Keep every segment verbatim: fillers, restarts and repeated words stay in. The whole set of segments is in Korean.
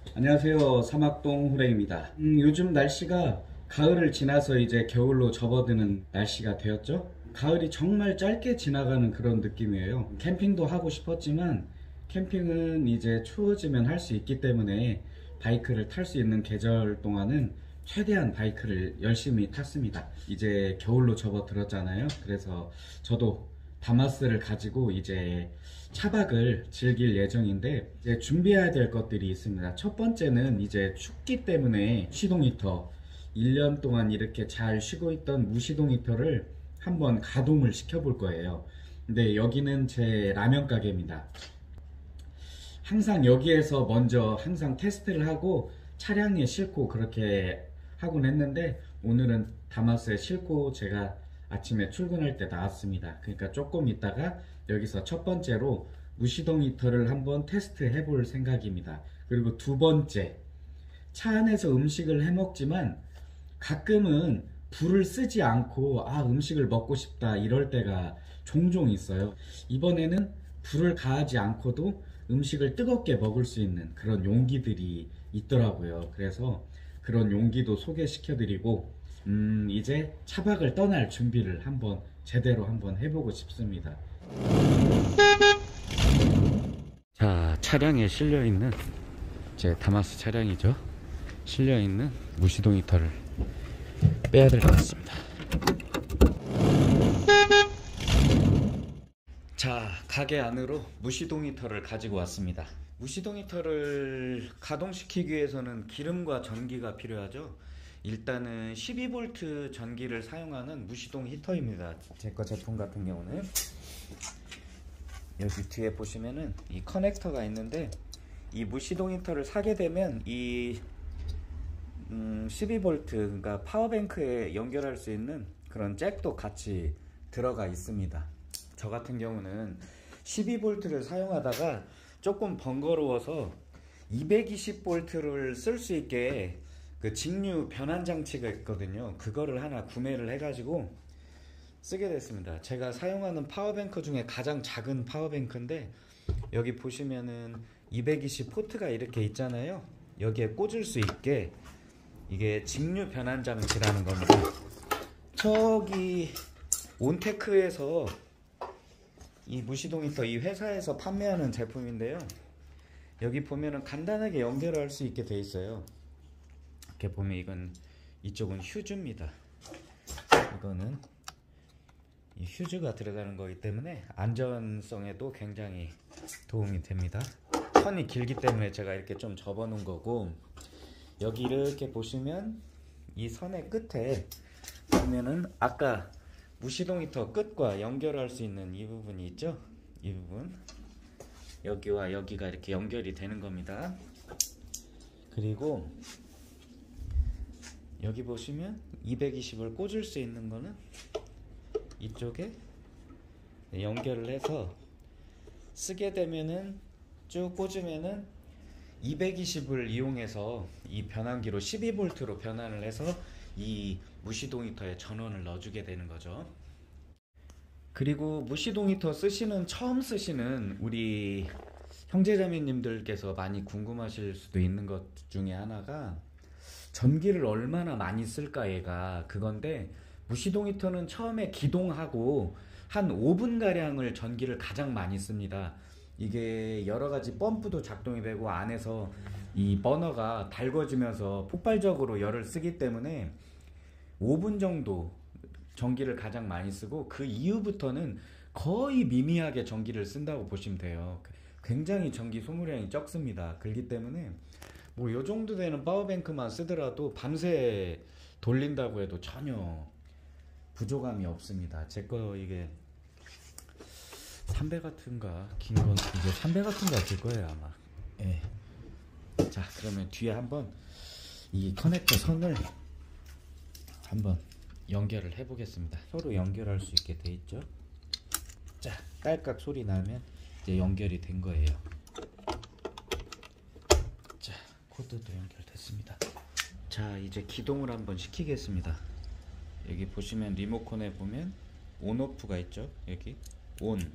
안녕하세요. 사막동 호랭입니다. 음, 요즘 날씨가 가을을 지나서 이제 겨울로 접어드는 날씨가 되었죠. 가을이 정말 짧게 지나가는 그런 느낌이에요. 캠핑도 하고 싶었지만 캠핑은 이제 추워지면 할 수 있기 때문에 바이크를 탈 수 있는 계절 동안은 최대한 바이크를 열심히 탔습니다. 이제 겨울로 접어들었잖아요. 그래서 저도 다마스를 가지고 이제 차박을 즐길 예정인데 이제 준비해야 될 것들이 있습니다. 첫 번째는 이제 춥기 때문에 시동 히터, 일 년 동안 이렇게 잘 쉬고 있던 무시동 히터를 한번 가동을 시켜 볼 거예요. 근데 여기는 제 라면 가게입니다. 항상 여기에서 먼저 항상 테스트를 하고 차량에 싣고 그렇게 하곤 했는데 오늘은 다마스에 싣고 제가 아침에 출근할 때 나왔습니다. 그러니까 조금 있다가 여기서 첫 번째로 무시동 히터를 한번 테스트 해볼 생각입니다. 그리고 두 번째, 차 안에서 음식을 해 먹지만 가끔은 불을 쓰지 않고 아 음식을 먹고 싶다 이럴 때가 종종 있어요. 이번에는 불을 가하지 않고도 음식을 뜨겁게 먹을 수 있는 그런 용기들이 있더라고요. 그래서 그런 용기도 소개시켜 드리고 음 이제 차박을 떠날 준비를 한번 제대로 한번 해보고 싶습니다. 자, 차량에 실려있는 제 다마스 차량이죠. 실려있는 무시동 히터를 빼야 될 것 같습니다. 자, 가게 안으로 무시동 히터를 가지고 왔습니다. 무시동 히터를 가동시키기 위해서는 기름과 전기가 필요하죠. 일단은 십이 볼트 전기를 사용하는 무시동 히터입니다. 제 거 제품 같은 경우는 여기 뒤에 보시면은 이 커넥터가 있는데 이 무시동 히터를 사게 되면 이 음, 십이 볼트 그러니까 파워뱅크에 연결할 수 있는 그런 잭도 같이 들어가 있습니다. 저 같은 경우는 십이 볼트를 사용하다가 조금 번거로워서 이백이십 볼트를 쓸 수 있게 그 직류 변환 장치가 있거든요. 그거를 하나 구매를 해가지고 쓰게 됐습니다. 제가 사용하는 파워뱅크 중에 가장 작은 파워뱅크인데 여기 보시면은 이백이십 포트가 이렇게 있잖아요. 여기에 꽂을 수 있게 이게 직류 변환 장치라는 겁니다. 저기 온테크에서 이 무시동 히터 이 회사에서 판매하는 제품인데요. 여기 보면은 간단하게 연결할 수 있게 돼 있어요. 이렇게 보면 이건 이쪽은 휴즈입니다. 이거는 이 휴즈가 들어가는 거기 때문에 안전성에도 굉장히 도움이 됩니다. 선이 길기 때문에 제가 이렇게 좀 접어 놓은 거고 여기 이렇게 보시면 이 선의 끝에 보면은 아까 무시동 히터 끝과 연결할 수 있는 이 부분이 있죠. 이 부분 여기와 여기가 이렇게 연결이 되는 겁니다. 그리고 여기 보시면 이백이십을 꽂을 수 있는 거는 이쪽에 연결을 해서 쓰게 되면은 쭉 꽂으면은 이백이십을 이용해서 이 변환기로 십이 볼트로 변환을 해서 이 무시동 히터에 전원을 넣어주게 되는 거죠. 그리고 무시동 히터 쓰시는 처음 쓰시는 우리 형제자매님들께서 많이 궁금하실 수도 있는 것 중에 하나가 전기를 얼마나 많이 쓸까 얘가 그건데 무시동 히터는 처음에 기동하고 한 오 분가량을 전기를 가장 많이 씁니다. 이게 여러가지 펌프도 작동이 되고 안에서 이 버너가 달궈지면서 폭발적으로 열을 쓰기 때문에 오 분 정도 전기를 가장 많이 쓰고 그 이후부터는 거의 미미하게 전기를 쓴다고 보시면 돼요. 굉장히 전기 소모량이 적습니다. 그렇기 때문에 뭐 요 정도 되는 파워뱅크만 쓰더라도 밤새 돌린다고 해도 전혀 부족함이 없습니다. 제 거 이게 삼백 와트인가 긴 건 이제 삼백 와트인가 될 거예요 아마. 예. 자, 그러면 뒤에 한번 이 커넥터 선을 한번 연결을 해 보겠습니다. 서로 연결할 수 있게 돼 있죠. 자, 딸깍 소리 나면 이제 연결이 된 거예요. 자, 코드도 연결됐습니다. 자, 이제 기동을 한번 시키겠습니다. 여기 보시면 리모컨에 보면 온오프가 있죠. 여기 온,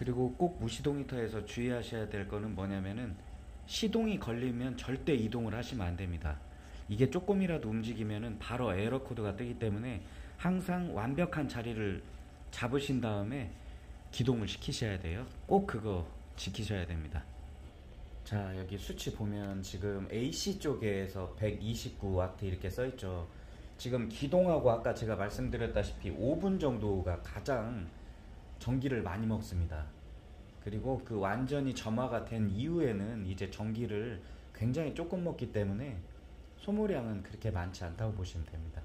그리고 꼭 무시동 히터에서 주의하셔야 될 거는 뭐냐면은 시동이 걸리면 절대 이동을 하시면 안 됩니다. 이게 조금이라도 움직이면은 바로 에러 코드가 뜨기 때문에 항상 완벽한 자리를 잡으신 다음에 기동을 시키셔야 돼요. 꼭 그거 지키셔야 됩니다. 자, 여기 수치 보면 지금 에이씨 쪽에서 백이십구 와트 이렇게 써있죠. 지금 기동하고 아까 제가 말씀드렸다시피 오 분 정도가 가장 전기를 많이 먹습니다. 그리고 그 완전히 점화가 된 이후에는 이제 전기를 굉장히 조금 먹기 때문에 소모량은 그렇게 많지 않다고 보시면 됩니다.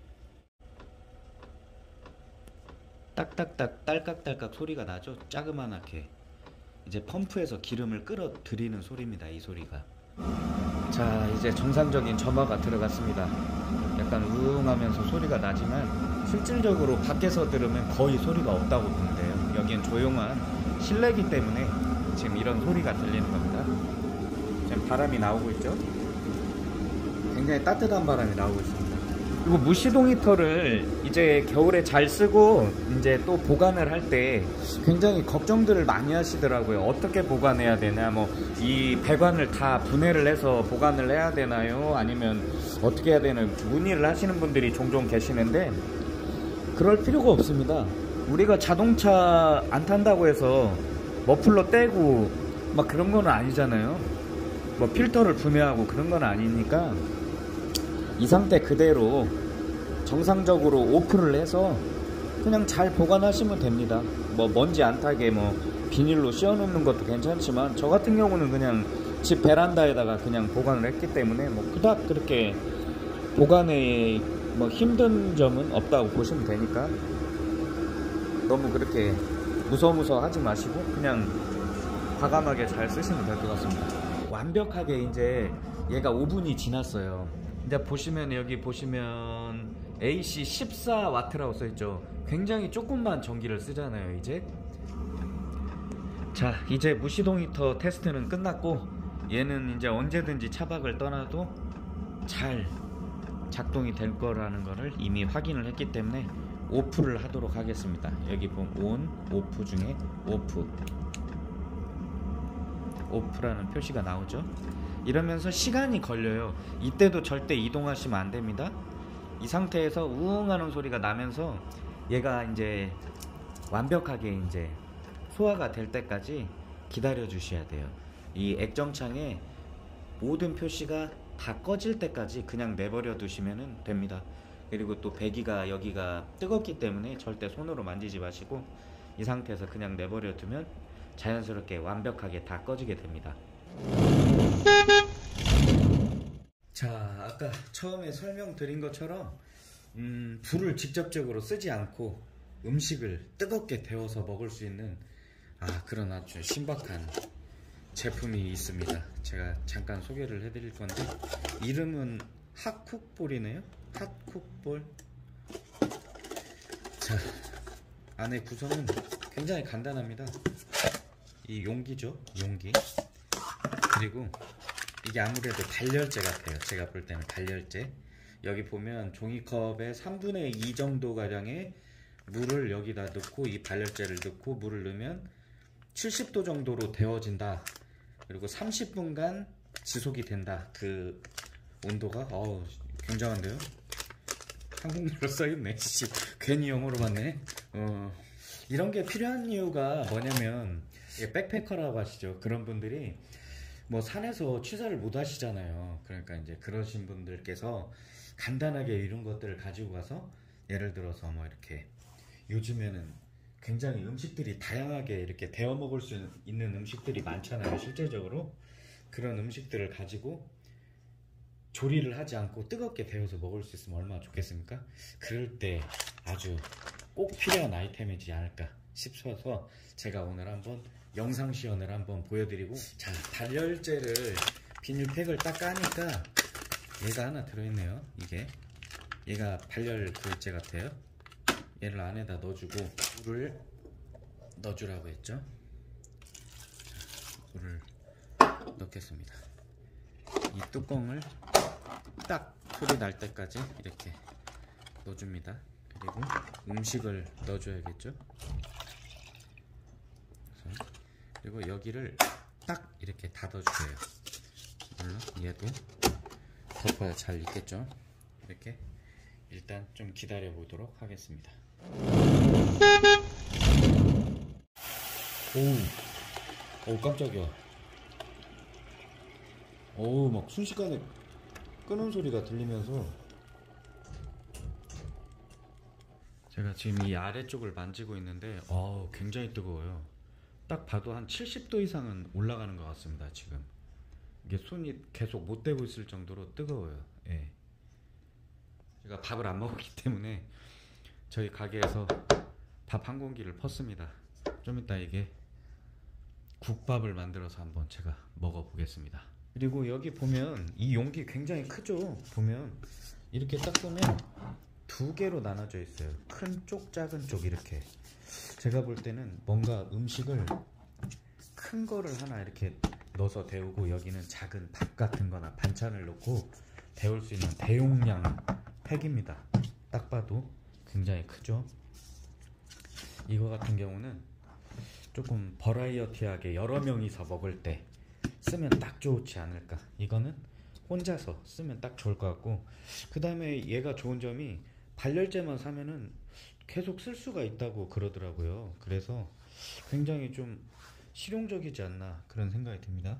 딱딱딱 딸깍딸깍 소리가 나죠? 자그만하게 이제 펌프에서 기름을 끌어들이는 소리입니다. 이 소리가. 자, 이제 정상적인 점화가 들어갔습니다. 약간 우웅하면서 소리가 나지만 실질적으로 밖에서 들으면 거의 소리가 없다고 보면 돼요. 여기엔 조용한 실내이기 때문에 지금 이런 소리가 들리는 겁니다. 지금 바람이 나오고 있죠? 굉장히 따뜻한 바람이 나오고 있습니다. 그리고 무시동 히터를 이제 겨울에 잘 쓰고 이제 또 보관을 할 때 굉장히 걱정들을 많이 하시더라고요. 어떻게 보관해야 되나, 뭐 이 배관을 다 분해를 해서 보관을 해야 되나요? 아니면 어떻게 해야 되나 문의를 하시는 분들이 종종 계시는데 그럴 필요가 없습니다. 우리가 자동차 안 탄다고 해서 머플러 떼고 막 그런 건 아니잖아요. 뭐 필터를 분해하고 그런 건 아니니까 이 상태 그대로 정상적으로 오프를 해서 그냥 잘 보관하시면 됩니다. 뭐 먼지 안 타게 뭐 비닐로 씌워 놓는 것도 괜찮지만 저 같은 경우는 그냥 집 베란다에다가 그냥 보관을 했기 때문에 뭐 그닥 그렇게 보관에 뭐 힘든 점은 없다고 보시면 되니까 너무 그렇게 무서무서 하지 마시고 그냥 과감하게 잘 쓰시면 될 것 같습니다. 완벽하게 이제 얘가 오 분이 지났어요. 이제 보시면 여기 보시면 에이씨 십사 와트라고 써있죠. 굉장히 조금만 전기를 쓰잖아요. 이제 자, 이제 무시동 히터 테스트는 끝났고 얘는 이제 언제든지 차박을 떠나도 잘 작동이 될 거라는 거를 이미 확인을 했기 때문에 오프를 하도록 하겠습니다. 여기 보면 온, 오프 중에 오프 오프라는 표시가 나오죠. 이러면서 시간이 걸려요. 이때도 절대 이동하시면 안 됩니다. 이 상태에서 우웅하는 소리가 나면서 얘가 이제 완벽하게 이제 소화가 될 때까지 기다려 주셔야 돼요. 이 액정창에 모든 표시가 다 꺼질 때까지 그냥 내버려 두시면 됩니다. 그리고 또 배기가 여기가 뜨겁기 때문에 절대 손으로 만지지 마시고 이 상태에서 그냥 내버려 두면 자연스럽게 완벽하게 다 꺼지게 됩니다. 자, 아까 처음에 설명드린 것처럼 음, 불을 직접적으로 쓰지 않고 음식을 뜨겁게 데워서 먹을 수 있는 아, 그런 아주 신박한 제품이 있습니다. 제가 잠깐 소개를 해드릴 건데 이름은 핫쿡볼이네요. 핫쿡볼. 자, 안에 구성은 굉장히 간단합니다. 이 용기죠, 용기. 그리고 이게 아무래도 단열재 같아요. 제가 볼 때는 단열재. 여기 보면 종이컵의 삼분의 이 정도 가량의 물을 여기다 넣고 이 단열재를 넣고 물을 넣으면 칠십 도 정도로 데워진다. 그리고 삼십 분간 지속이 된다. 그 온도가 어우 굉장한데요. 한국말로 써있네. 괜히 영어로 봤네. 어, 이런 게 필요한 이유가 뭐냐면 백패커라고 하시죠. 그런 분들이 뭐 산에서 취사를 못 하시잖아요. 그러니까 이제 그러신 분들께서 간단하게 이런 것들을 가지고 가서 예를 들어서 뭐 이렇게 요즘에는 굉장히 음식들이 다양하게 이렇게 데워 먹을 수 있는 음식들이 많잖아요. 실제적으로 그런 음식들을 가지고 조리를 하지 않고 뜨겁게 데워서 먹을 수 있으면 얼마나 좋겠습니까? 그럴 때 아주 꼭 필요한 아이템이지 않을까 싶어서 제가 오늘 한번 영상 시연을 한번 보여드리고, 자, 단열재를 비닐팩을 딱 까니까 얘가 하나 들어있네요. 이게 얘가 발열 그을재 같아요. 얘를 안에다 넣어주고 물을 넣어주라고 했죠. 자, 물을 넣겠습니다. 이 뚜껑을 딱 소리 날 때까지 이렇게 넣어줍니다. 그리고 음식을 넣어줘야겠죠. 그래서 그리고 여기를 딱 이렇게 닫아주세요. 물론 얘도 덮어야 잘 익겠죠. 이렇게 일단 좀 기다려 보도록 하겠습니다. 오우, 오 깜짝이야. 오우, 막 순식간에 끄는 소리가 들리면서 제가 지금 이 아래쪽을 만지고 있는데 어우, 굉장히 뜨거워요. 딱 봐도 한 칠십 도 이상은 올라가는 것 같습니다. 지금 이게 손이 계속 못 대고 있을 정도로 뜨거워요. 예. 제가 밥을 안 먹었기 때문에 저희 가게에서 밥 한 공기를 펐습니다. 좀 이따 이게 국밥을 만들어서 한번 제가 먹어보겠습니다. 그리고 여기 보면 이 용기 굉장히 크죠. 보면 이렇게 딱 보면 두 개로 나눠져 있어요. 큰 쪽, 작은 쪽 이렇게. 제가 볼 때는 뭔가 음식을 큰 거를 하나 이렇게 넣어서 데우고 여기는 작은 밥 같은 거나 반찬을 넣고 데울 수 있는 대용량 팩입니다. 딱 봐도 굉장히 크죠. 이거 같은 경우는 조금 버라이어티하게 여러 명이서 먹을 때 쓰면 딱 좋지 않을까. 이거는 혼자서 쓰면 딱 좋을 것 같고, 그 다음에 얘가 좋은 점이 발열제만 사면은 계속 쓸 수가 있다고 그러더라고요. 그래서 굉장히 좀 실용적이지 않나 그런 생각이 듭니다.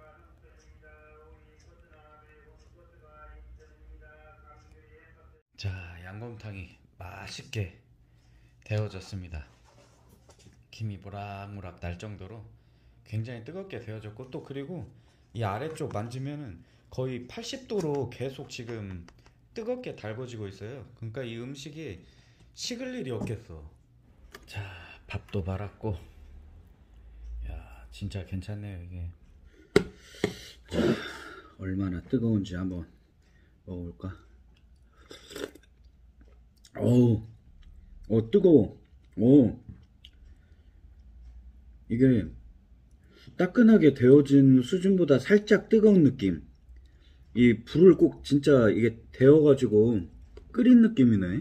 자, 양곰탕이 맛있게 데워졌습니다. 김이 모락모락 날 정도로 굉장히 뜨겁게 데워졌고, 또 그리고 이 아래쪽 만지면은 거의 팔십 도로 계속 지금 뜨겁게 달궈지고 있어요. 그러니까 이 음식이 식을 일이 없겠어. 자, 밥도 말았고, 야, 진짜 괜찮네요 이게. 자, 얼마나 뜨거운지 한번 먹어볼까. 어우, 어 뜨거워. 오, 이게 따끈하게 데워진 수준보다 살짝 뜨거운 느낌. 이 불을 꼭 진짜 이게 데워가지고 끓인 느낌이네.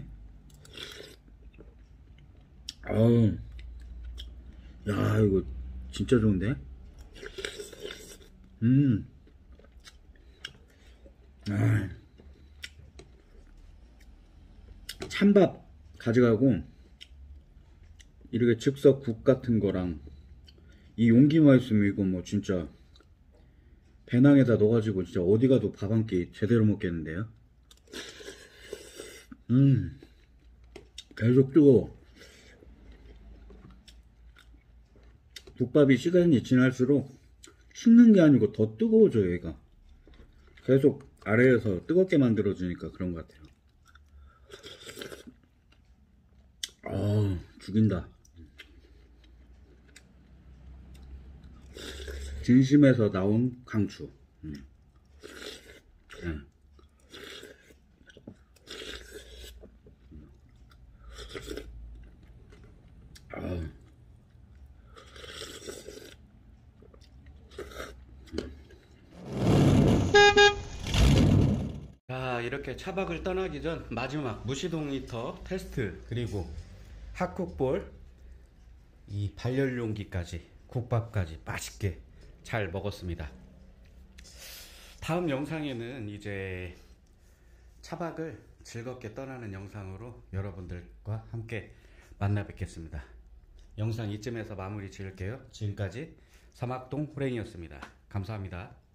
아우, 야, 이거 진짜 좋은데. 음, 아, 찬밥 가져가고 이렇게 즉석 국 같은 거랑 이 용기만 있으면 이거 뭐 진짜 배낭에다 넣어가지고 진짜 어디 가도 밥 한 끼 제대로 먹겠는데요. 음, 계속 뜨거워. 국밥이 시간이 지날수록 식는 게 아니고 더 뜨거워져요. 얘가 계속 아래에서 뜨겁게 만들어주니까 그런 것 같아요. 아, 죽인다. 진심에서 나온 강추. 음. 음. 아. 자, 이렇게 차박을 떠나기 전 마지막 무시동 히터 테스트, 그리고 핫쿡볼, 이 발열용기까지, 국밥까지 맛있게 잘 먹었습니다. 다음 영상에는 이제 차박을 즐겁게 떠나는 영상으로 여러분들과 함께 만나 뵙겠습니다. 영상 이쯤에서 마무리 지을게요. 지금까지 사막동 호랭이였습니다. 감사합니다.